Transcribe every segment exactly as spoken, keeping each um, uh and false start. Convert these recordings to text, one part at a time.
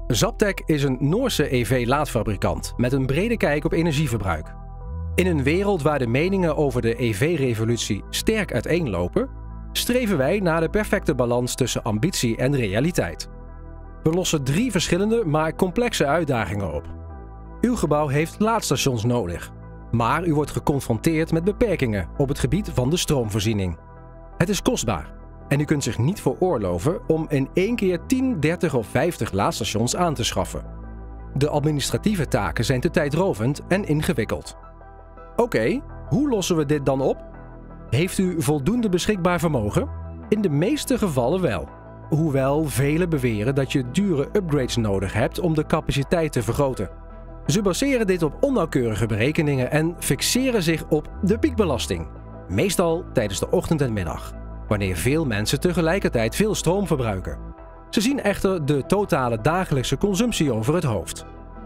Zaptec is een Noorse E V-laadfabrikant met een brede kijk op energieverbruik. In een wereld waar de meningen over de E V-revolutie sterk uiteenlopen, streven wij naar de perfecte balans tussen ambitie en realiteit. We lossen drie verschillende, maar complexe uitdagingen op. Uw gebouw heeft laadstations nodig, maar u wordt geconfronteerd met beperkingen op het gebied van de stroomvoorziening. Het is kostbaar en u kunt zich niet veroorloven om in één keer tien, dertig of vijftig laadstations aan te schaffen. De administratieve taken zijn te tijdrovend en ingewikkeld. Oké, okay, hoe lossen we dit dan op? Heeft u voldoende beschikbaar vermogen? In de meeste gevallen wel. Hoewel velen beweren dat je dure upgrades nodig hebt om de capaciteit te vergroten. Ze baseren dit op onnauwkeurige berekeningen en fixeren zich op de piekbelasting. Meestal tijdens de ochtend en middag, wanneer veel mensen tegelijkertijd veel stroom verbruiken. Ze zien echter de totale dagelijkse consumptie over het hoofd.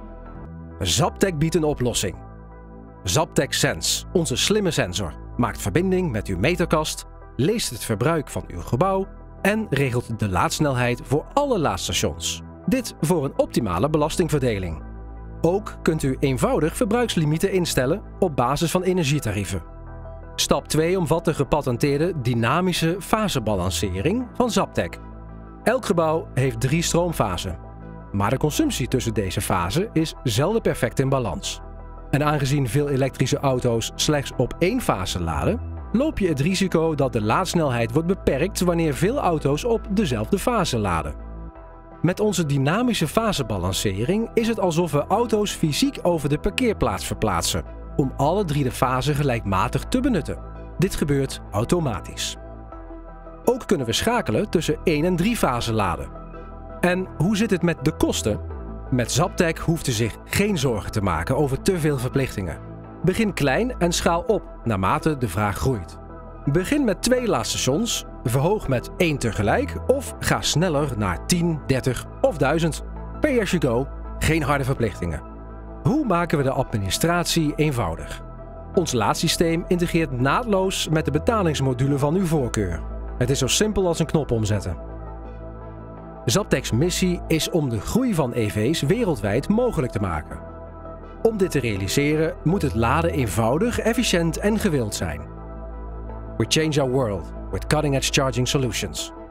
Zaptec biedt een oplossing. Zaptec Sense, onze slimme sensor, maakt verbinding met uw meterkast, leest het verbruik van uw gebouw en regelt de laadsnelheid voor alle laadstations. Dit voor een optimale belastingverdeling. Ook kunt u eenvoudig verbruikslimieten instellen op basis van energietarieven. Stap twee omvat de gepatenteerde dynamische fasebalancering van Zaptec. Elk gebouw heeft drie stroomfasen, maar de consumptie tussen deze fasen is zelden perfect in balans. En aangezien veel elektrische auto's slechts op één fase laden, loop je het risico dat de laadsnelheid wordt beperkt wanneer veel auto's op dezelfde fase laden. Met onze dynamische fasebalancering is het alsof we auto's fysiek over de parkeerplaats verplaatsen, om alle drie de fasen gelijkmatig te benutten. Dit gebeurt automatisch. Ook kunnen we schakelen tussen één en drie fasen laden. En hoe zit het met de kosten? Met Zaptec hoeft u zich geen zorgen te maken over te veel verplichtingen. Begin klein en schaal op naarmate de vraag groeit. Begin met twee laadstations, verhoog met één tegelijk of ga sneller naar tien, dertig of duizend. Pay as you go, geen harde verplichtingen. Hoe maken we de administratie eenvoudig? Ons laadsysteem integreert naadloos met de betalingsmodule van uw voorkeur. Het is zo simpel als een knop omzetten. Zaptec's missie is om de groei van E V's wereldwijd mogelijk te maken. Om dit te realiseren moet het laden eenvoudig, efficiënt en gewild zijn. We change our world with cutting-edge charging solutions.